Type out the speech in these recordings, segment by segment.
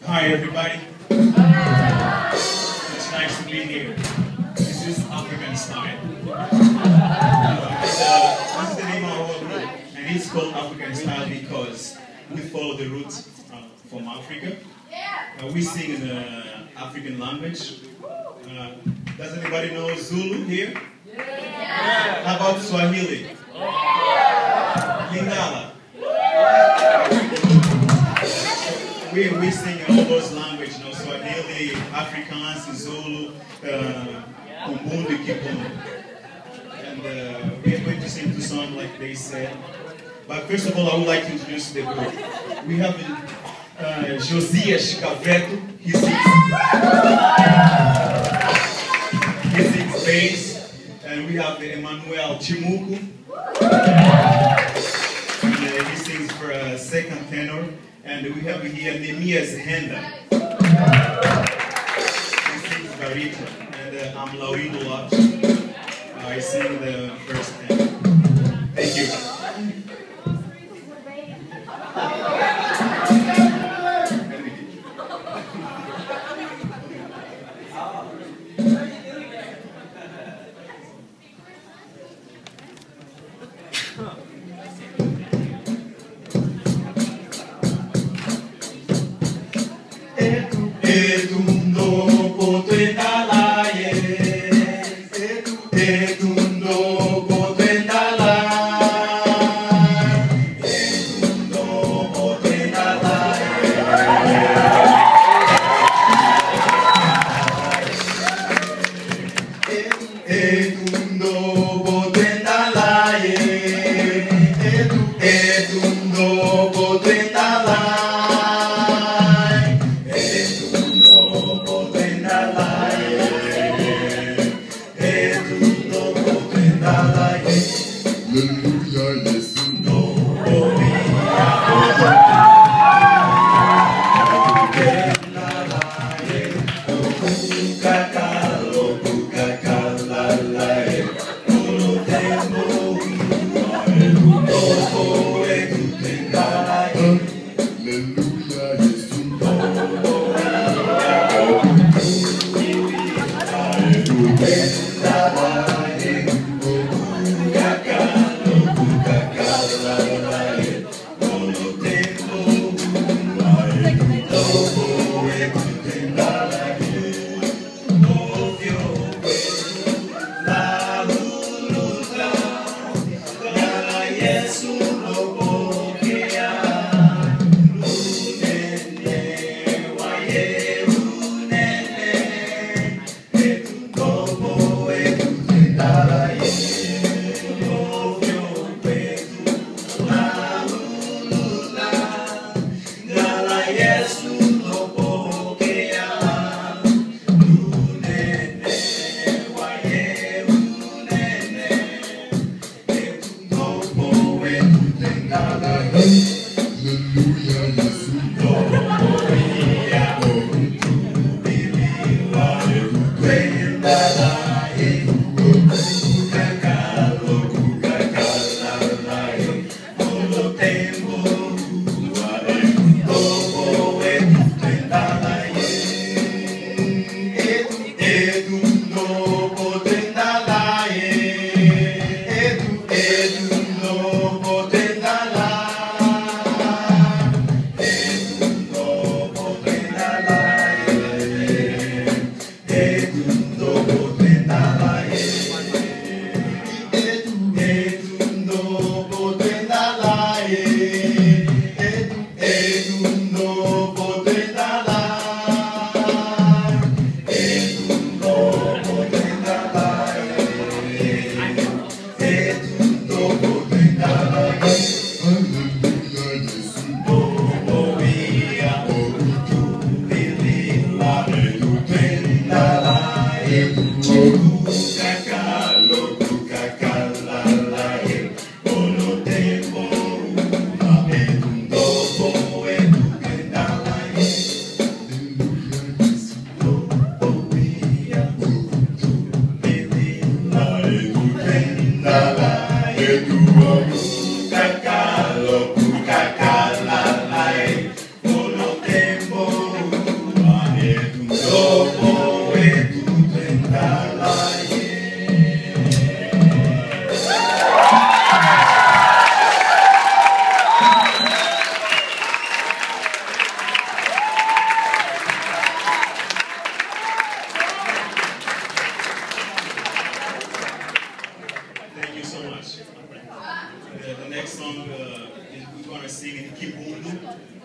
Hi everybody. It's nice to be here. This is African Style. This is the name of our group, and it's called African Style because we follow the roots from Africa. We sing in the African language. Does anybody know Zulu here? Yeah. How about Swahili? Lingala? We sing in all those languages, you know, Swahili, Afrikaans, Zulu, Umbundi, Kipundu. And we are going to sing two songs like they said. But first of all, I would like to introduce the group. We have Josias Caveto. He sings bass. And we have Emmanuel Chimuku. And he sings for a second tenor. And we have here Nemias Henda. He sings baritone. And I'm Laurindo Lopes. I sing the first tenor. Thank you.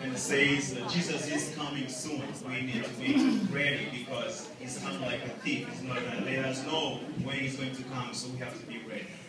and it says Jesus is coming soon. We need to be ready because he's coming like a thief. He's not going to let us know when he's going to come, so we have to be ready.